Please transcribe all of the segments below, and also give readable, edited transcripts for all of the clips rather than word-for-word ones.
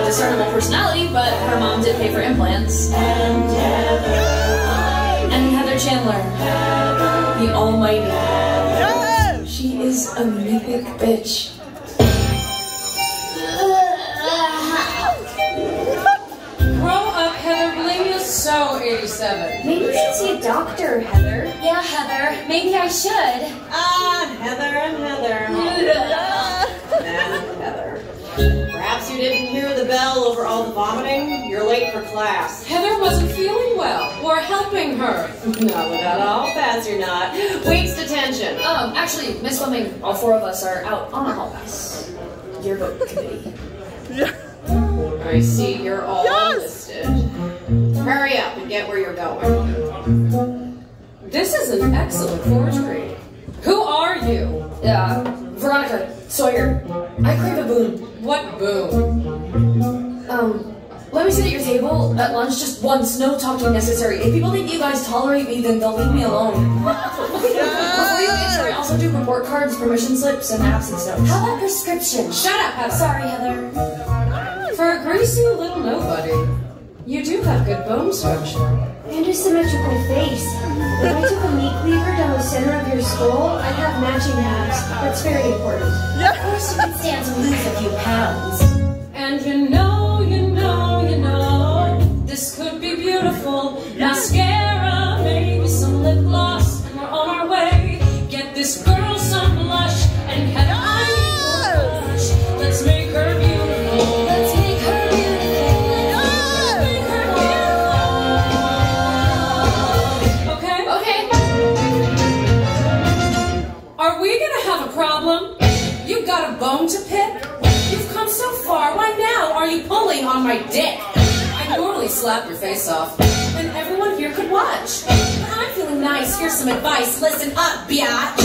discernible personality, but her mom did pay for implants. And Heather Chandler, the almighty. Yes! She is a mythic bitch. Grow up, Heather. Bulimia's so 87. Maybe you should see a doctor, Heather. Yeah, Heather. Maybe I should. Heather and Heather. And Heather. Perhaps you didn't hear the bell over all the vomiting. You're late for class. Heather wasn't feeling well. We're helping her. No, without all pass you're not. Week's detention. Actually, Miss Fleming, all four of us are out on a hall pass. Yearbook committee. Yeah. I see you're all Yes! listed. Hurry up and get where you're going. This is an excellent forgery. Who are you? Veronica Sawyer, I crave a boon. What boon? Let me sit at your table at lunch just once, no talking necessary. If people think you guys tolerate me, then they'll leave me alone. Before you answer, I also do report cards, permission slips, and absence notes. How about prescription? Shut up, Heather. Sorry, Heather. For a greasy little nobody, you do have good bone structure. And a symmetrical face. If I took a meat cleaver down the center of your skull, I'd have matching abs. That's very important. Of course you could stand to lose a few pounds. And this could be beautiful. Mascara, maybe some lip gloss, and we're on our way. Get this girl some blush and head on for blush. Let's make her beautiful. Let's make her beautiful. Let's make her beautiful. Okay? Are we gonna have a problem? You got a bone to pick? You've come so far. Why now are you pulling on my dick? I normally slap your face off, and everyone here could watch. But I'm feeling nice. Here's some advice. Listen up, biatch.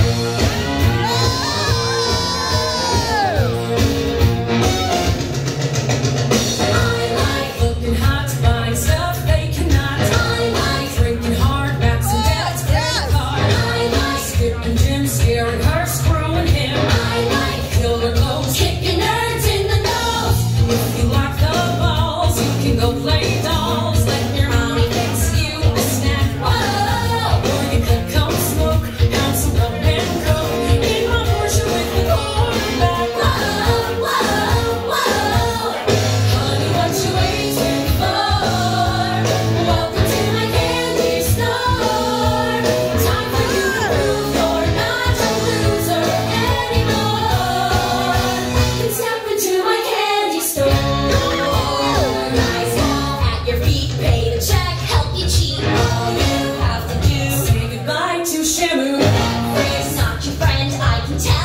I like looking hot, buying stuff they cannot. I like drinking hard, backs and debts, credit card. I like skipping gym, scaring her, screwing him. I like killer clothes, kicking nerds in the nose. If you like the balls, you can go play dolls. Let your mommy fix you a snack. Whoa! Or you could come smoke, have some rum and coke. In my Porsche with the quarterback. Whoa, whoa, whoa. Honey, what you waiting for? Welcome to my candy store. Time for you to prove you're not a loser anymore. Then step into my candy store. Nice wall at your feet, pay the check, help you cheat. All you have to do is say goodbye to Shamu. That phrase not your friend, I can tell.